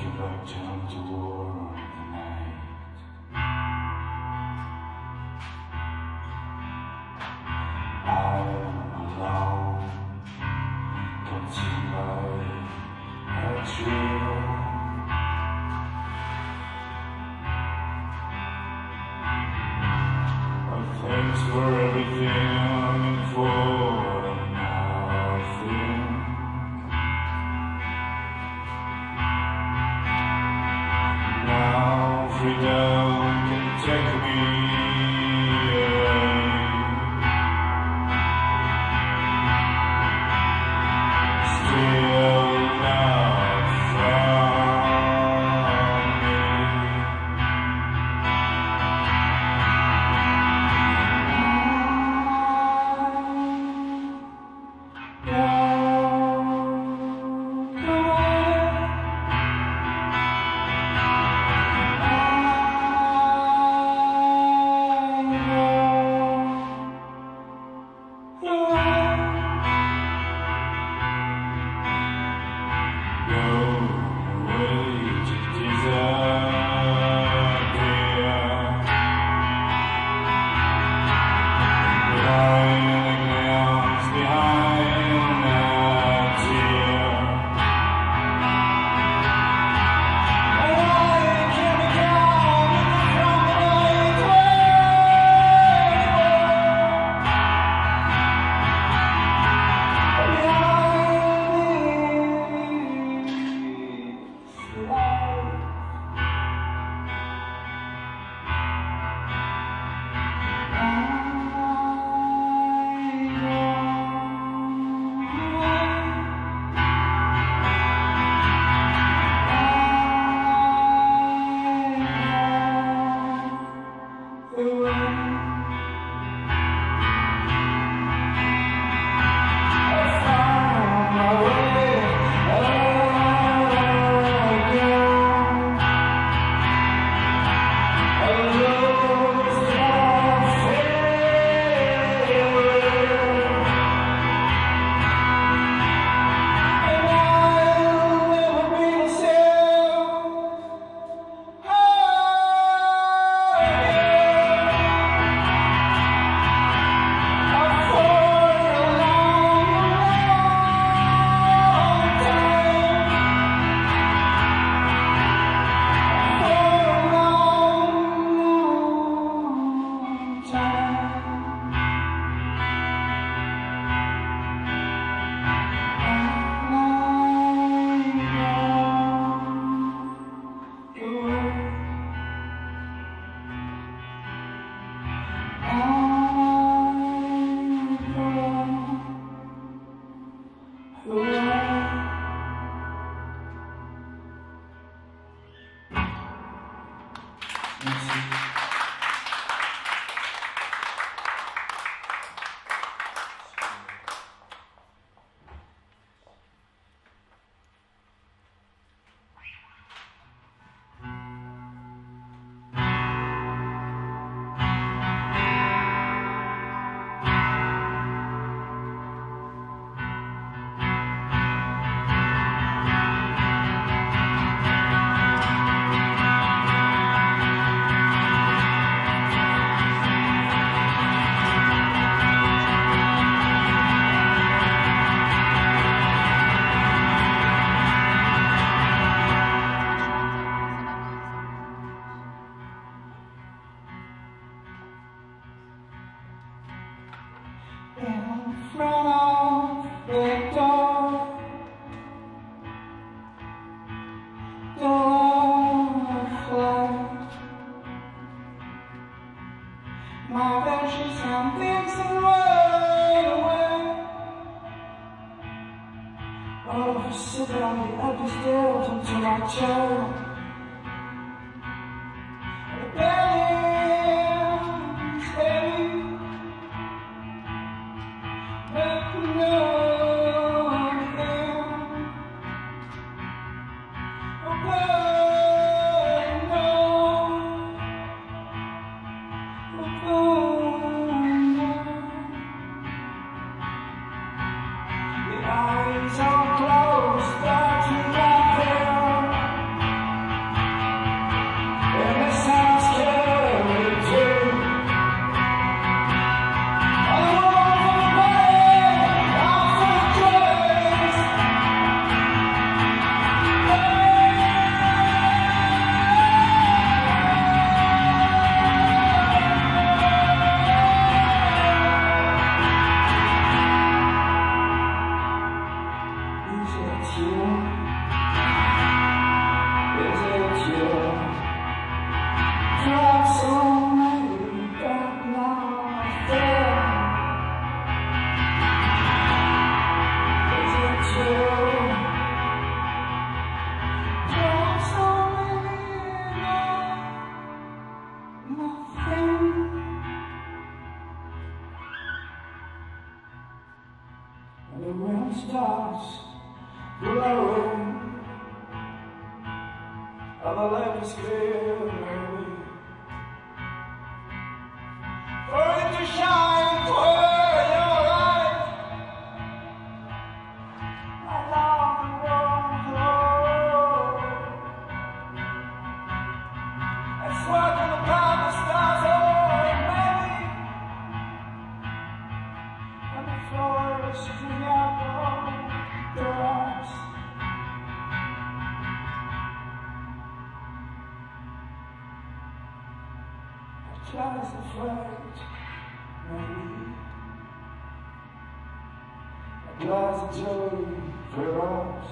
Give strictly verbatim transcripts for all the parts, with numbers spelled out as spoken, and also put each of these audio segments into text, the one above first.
Thanks for everything and for nothing. Now freedom can take me away. Still not from me. In front of the door, door flight. My visions and things that run away. Oh, sitting on the upper stairs into my chair. The bells heavy. Eyes are closed, but you don't care. Other life is clear, maybe. For it to shine for your life, I long and won't hold. It's working upon the stars, oh, maybe. And the floor is streaming out the glass. Just afraid, maybe a glass of joy for us.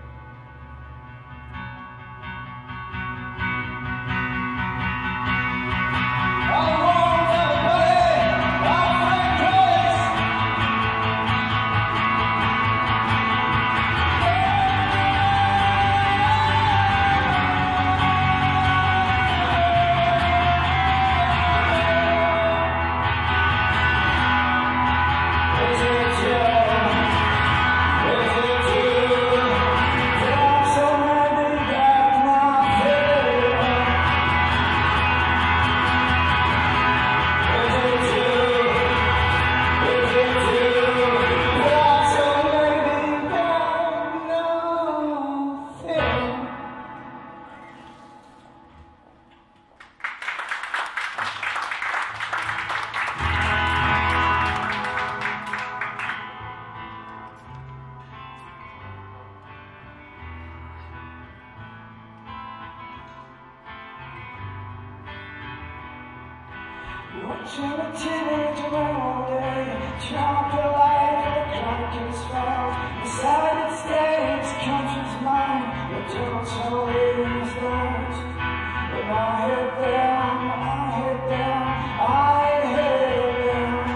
Watching a teenager all day, trying to light the clock is fast. Beside its stage, country's mine, the devil so is that. When I head down, I head down, I head down.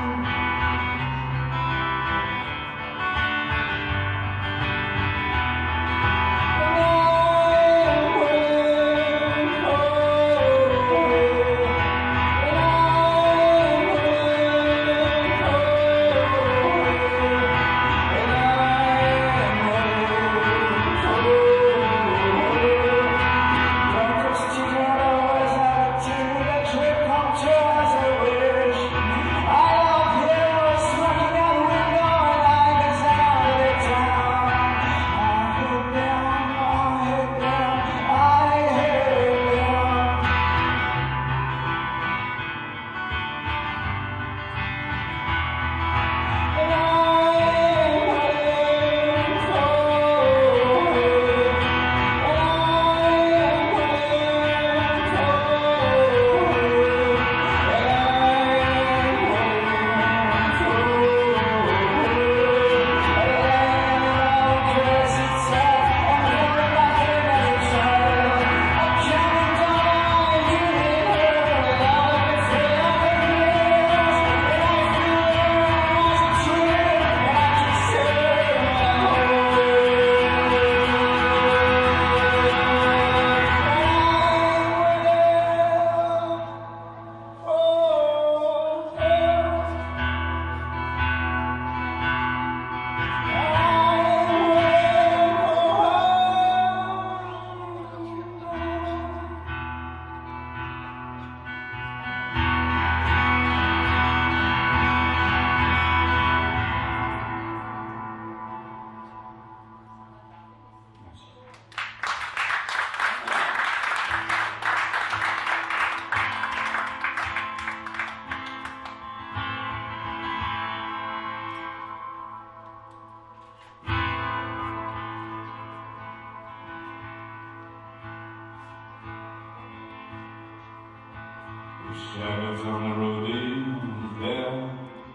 Shadows on the road is there,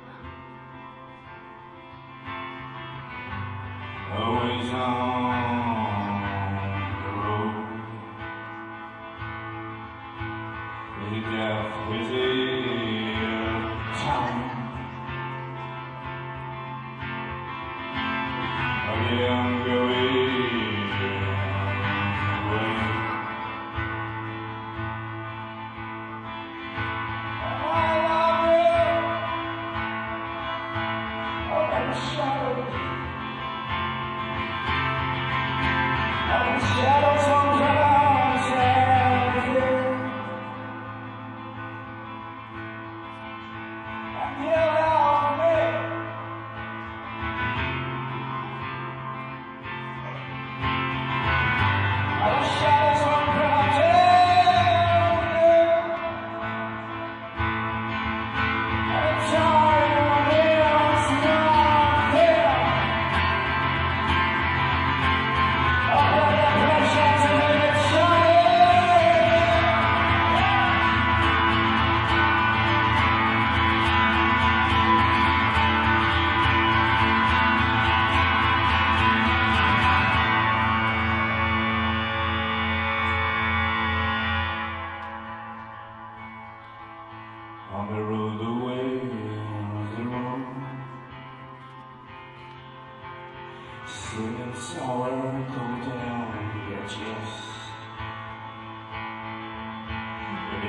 always on the road. The death with a time of the ongoing way. I love you.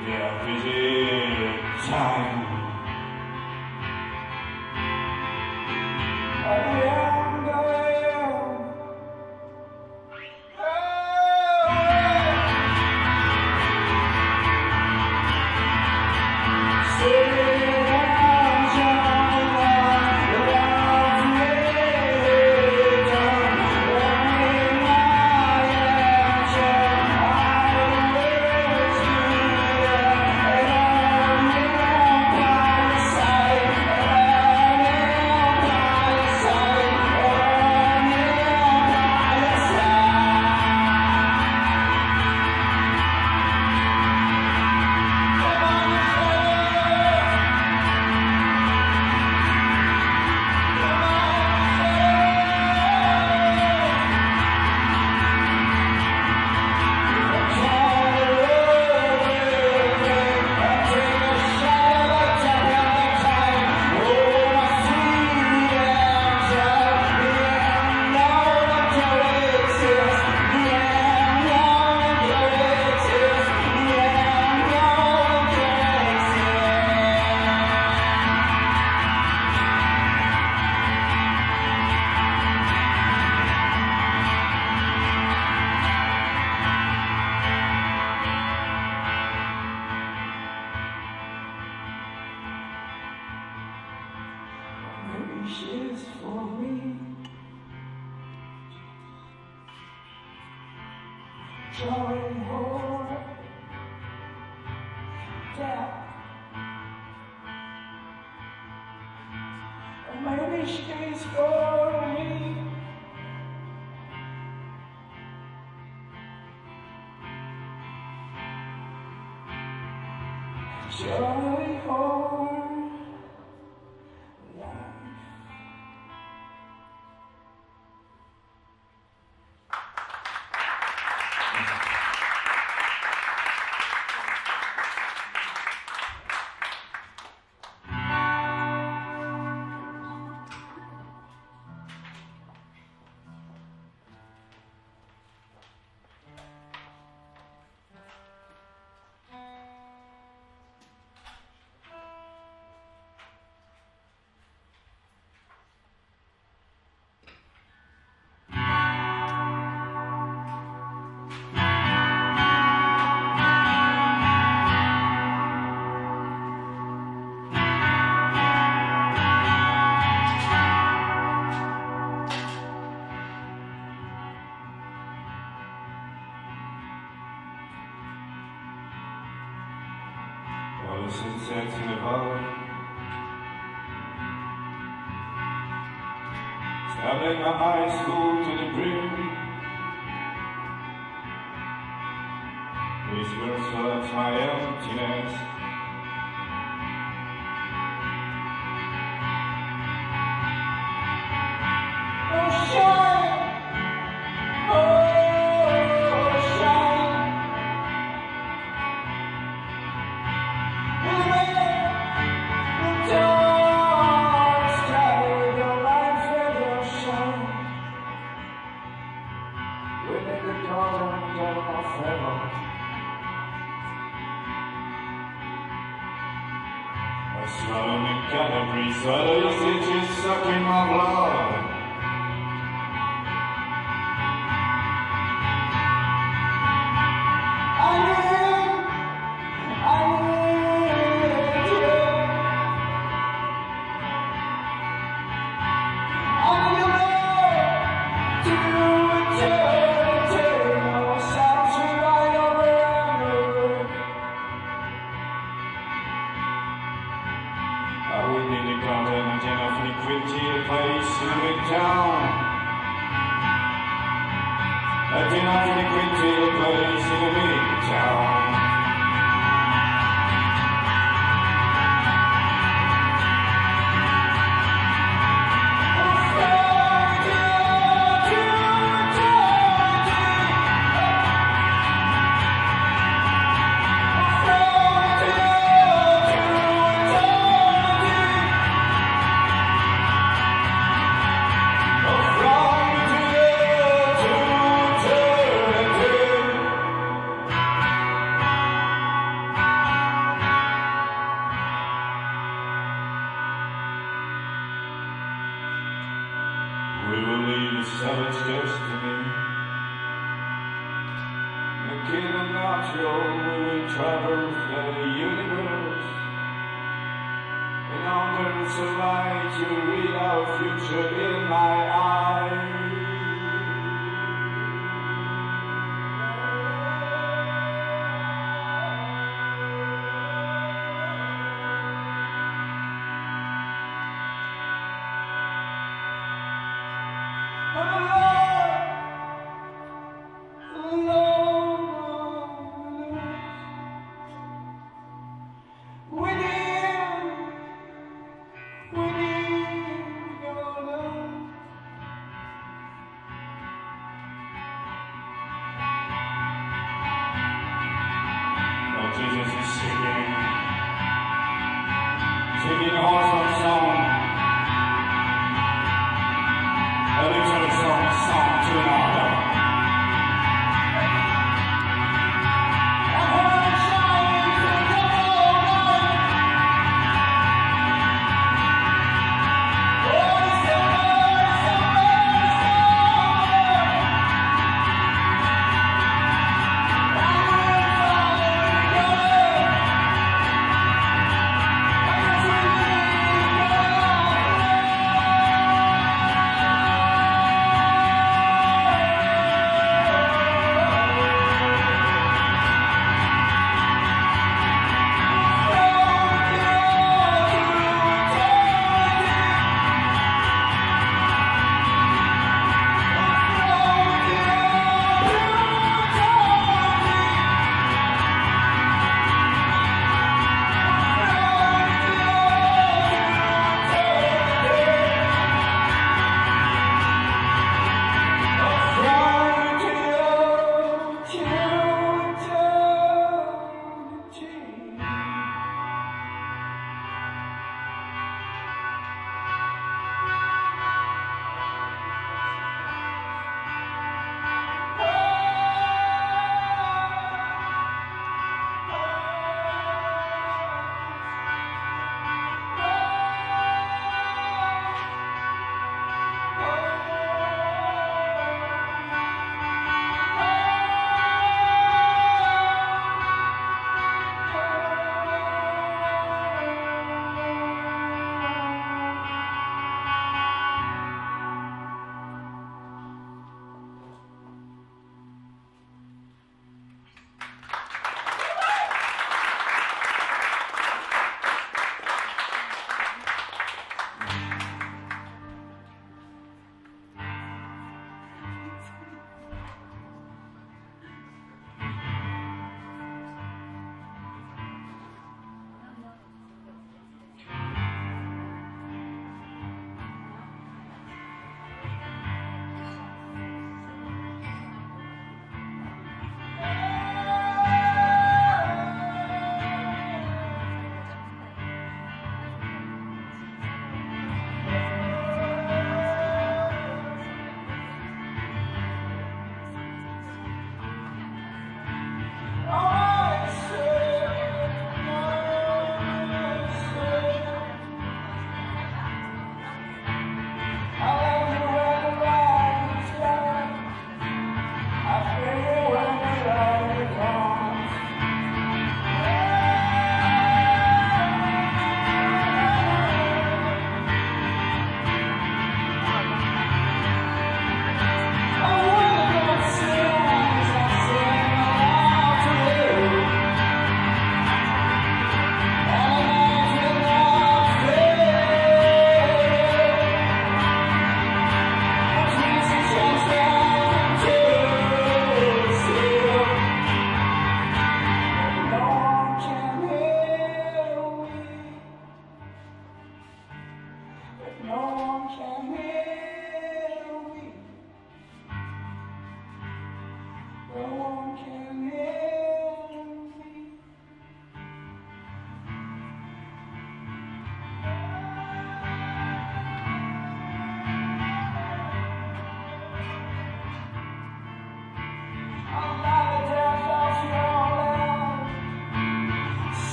death is in time. I am going. Wishes for me, drawing more death. Or maybe she's for me, drawing more. Sunsets in the valley, stabbing my high school to the brim. Whispers of my emptiness, Oh, shine, oh, shine. I swallow me calories, swallow your stitches, sucking my blood. I need, I need you. I need love to eternity. No sounds right over and over. I would need a garden and enough liquidity, a place to make kid and natural, we will traverse the universe. And under the light, you read our future in my eyes. Jesus is singing, singing a wholesome song, a little song, song to another. I heard it shine to the devil night. Oh, summer, summer, summer.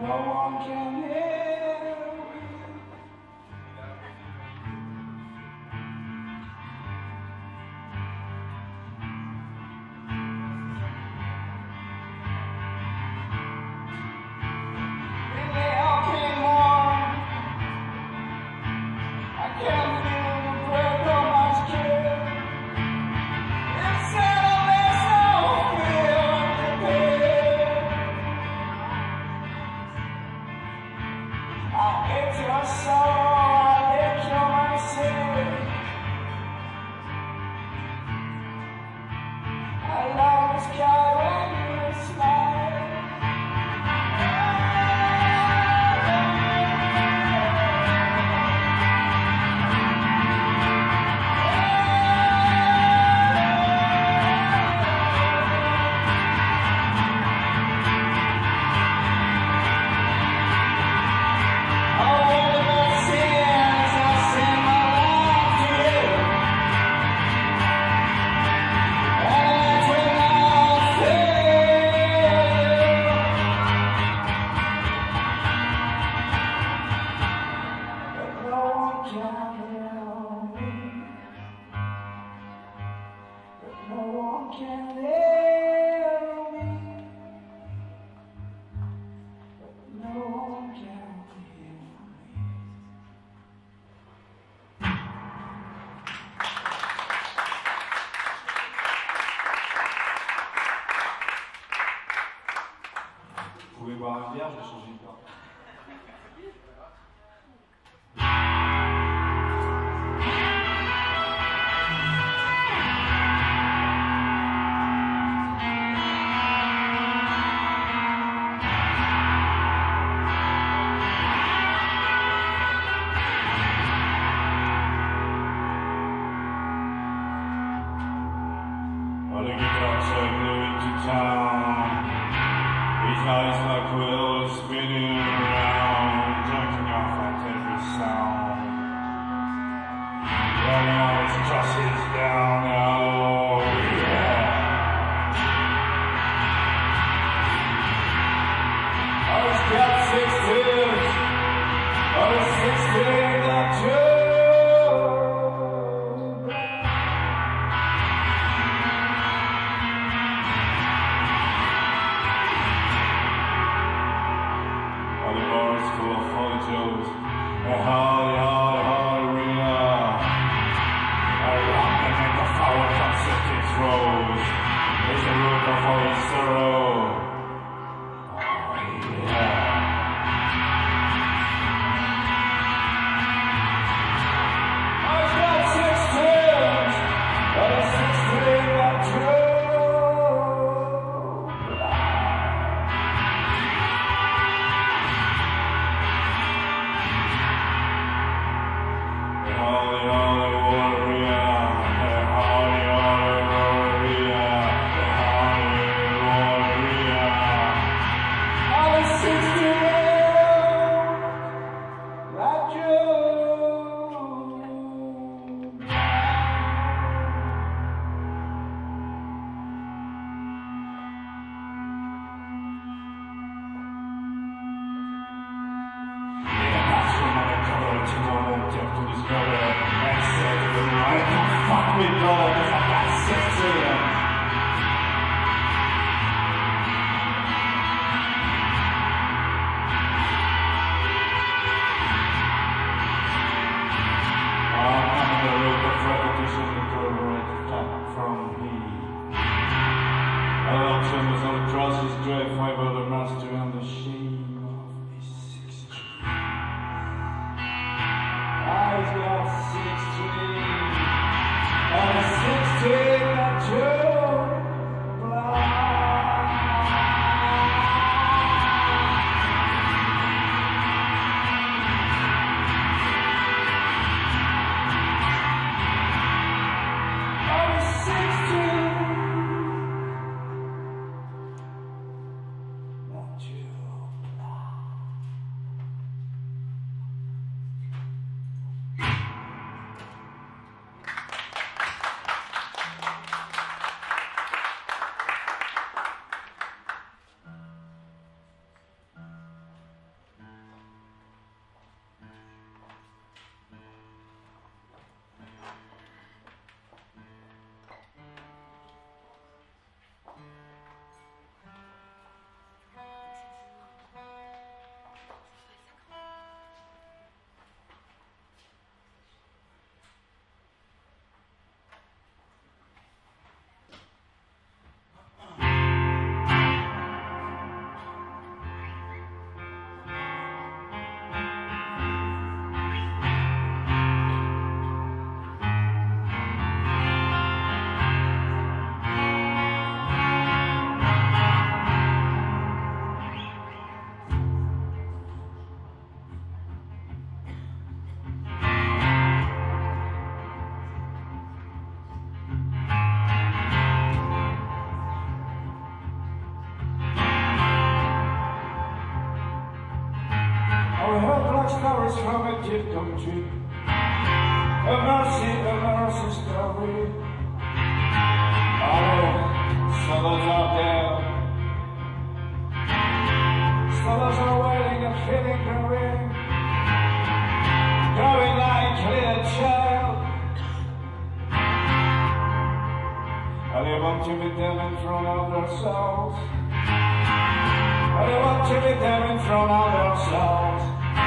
no one can hear me. And they all came on. I can't feel the breath of my skin. It's suddenly so filled with pain. I hate your sorrow, I hate your mercy. I love the sky when you smile. Vous pouvez boire un verre, je vais changer de plat. While the guitar blew into town, his eyes like wheels spinning around, jerking off at every sound. Rolling all his crosses down, oh yeah. I've got six tears, oh sixteen that too. A holly, holly, hallelujah. A rock and make a flower from Septem's rose. There's a root of all his sorrow. Oh yeah. I've got six tears, but a sixteen that true. You stories from a deep country. A mercy, a mercy story. Oh, souls out there. Souls are waiting and feeling growing. Growing like a little child. And they want to meet them in front of themselves. And they want to meet them in front of themselves.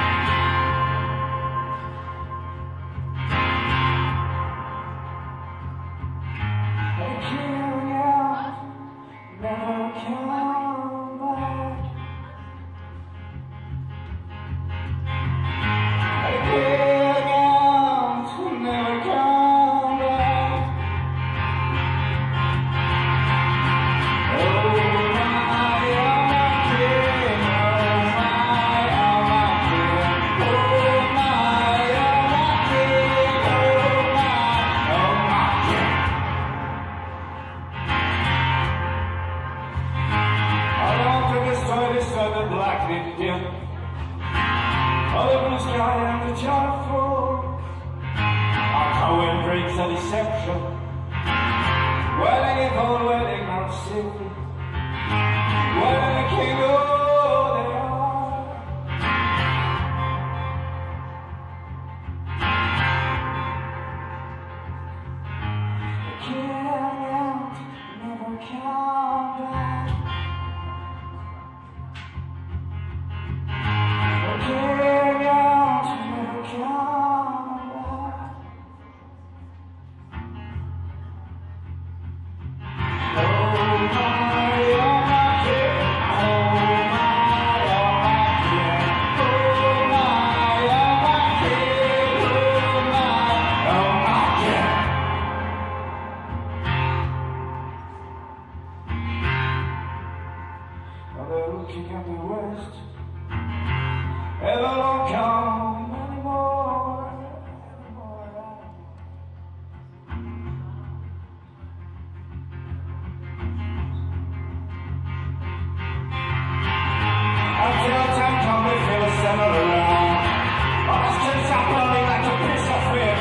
They carry out, never come back. They carry out, never come back. The black Indian, all the blue sky and the joyful. Our poem breaks a deception, wedding it all, wedding our city, wedding the king, oh, they are. The king out, never come back. They're looking at the west, and they don't come anymore, anymore. Until time comes, we feel a center around. All the streets are burning like a piece of wind.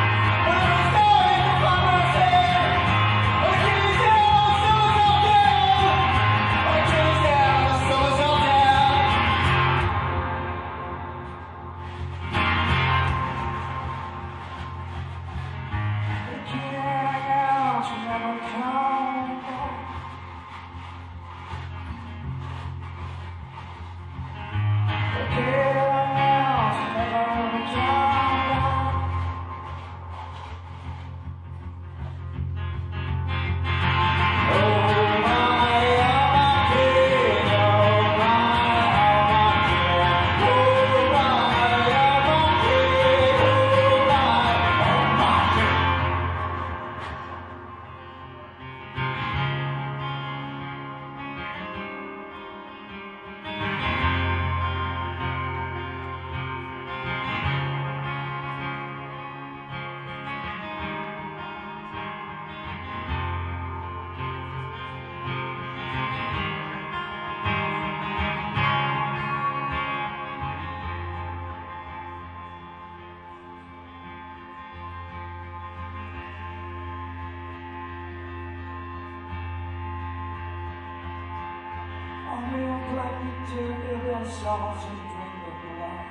Only a black to billion souls who drink the blood.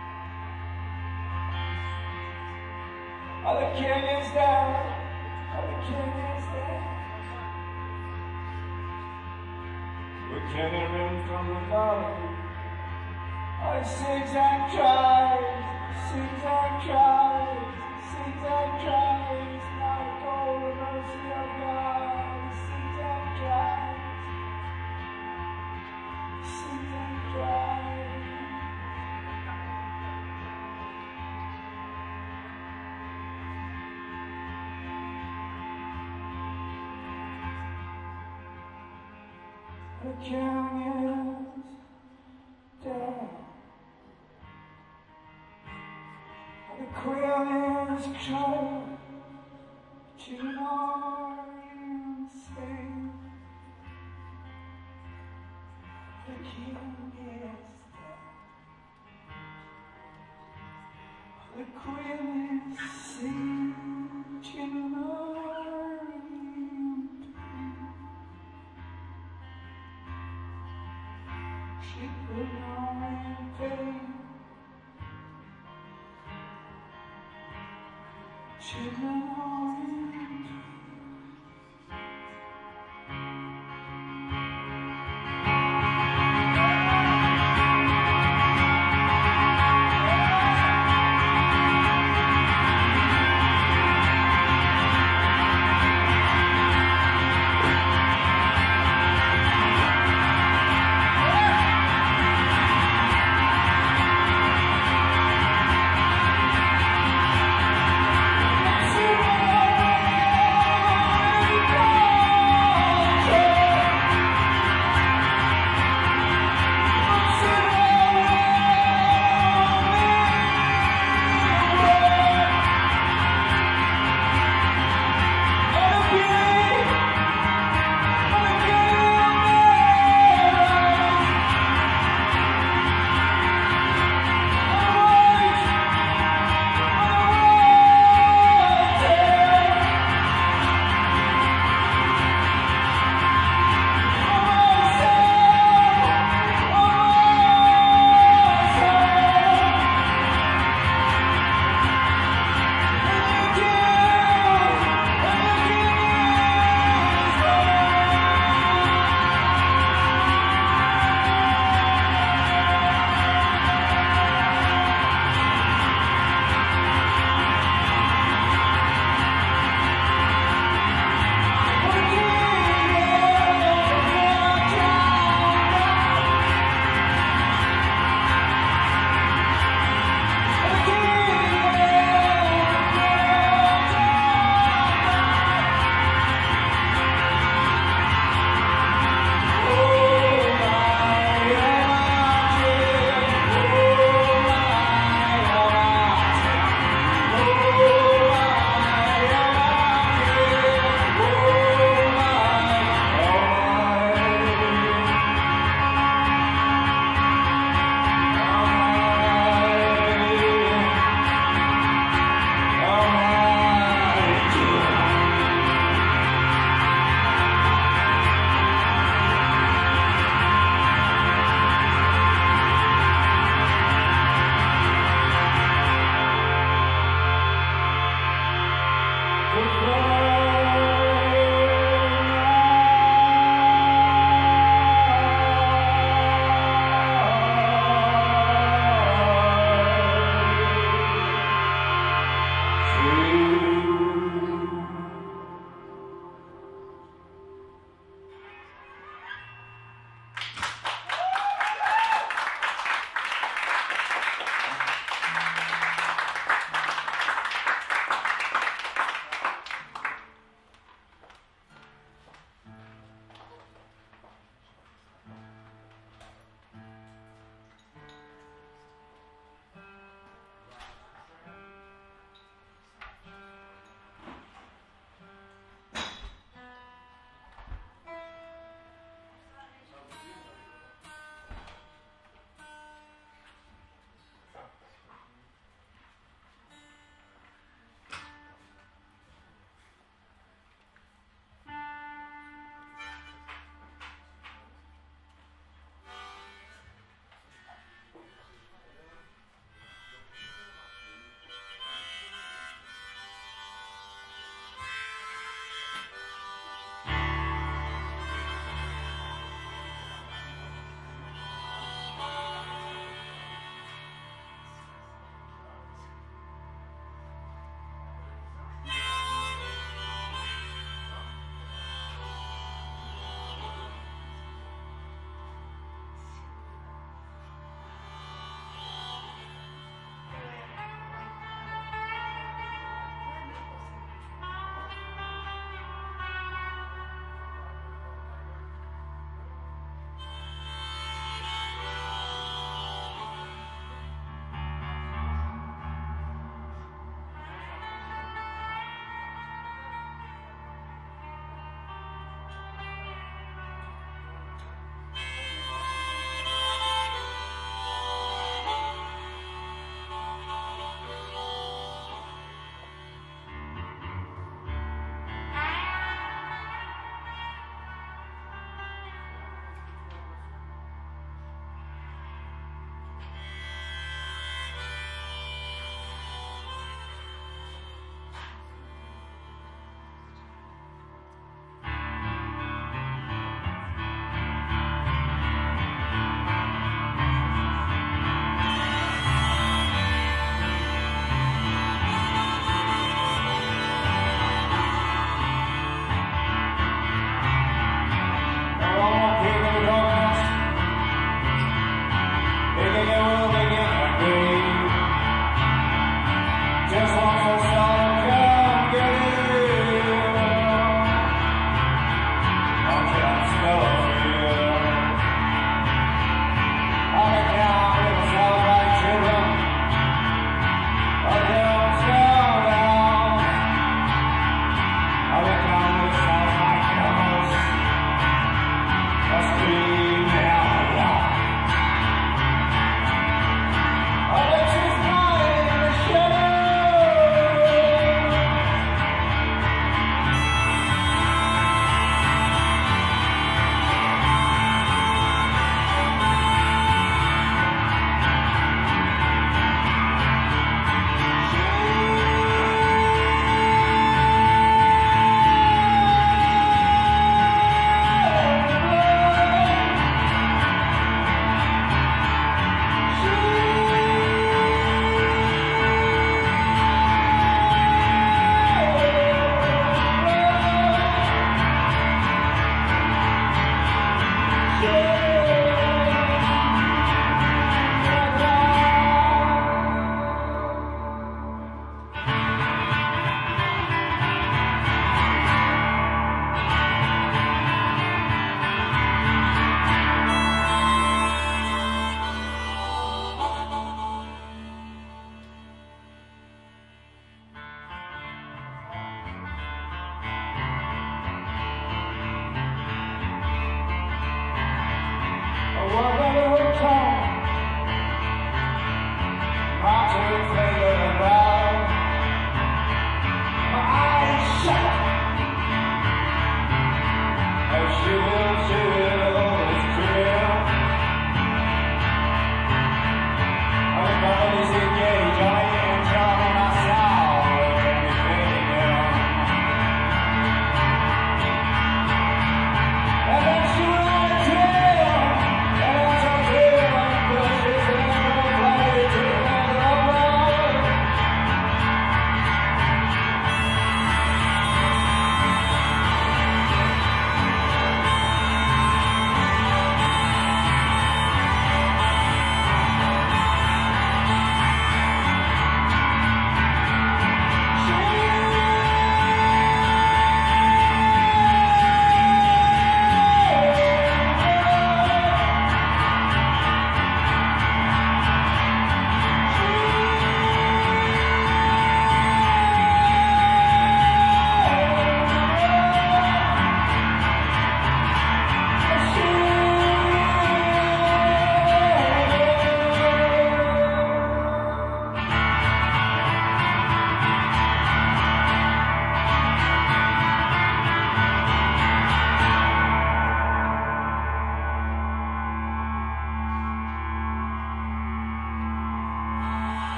Are the canyons there? Are the canyons there? We can't run from the valley. I sings and cries, sings and cries, sings and cries. Now go the mercy of God, sings and cries. The king is dead. The queen is trying to north Spain. The king is dead. the queen is sinking in she could not repay. She could not repay. She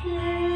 Here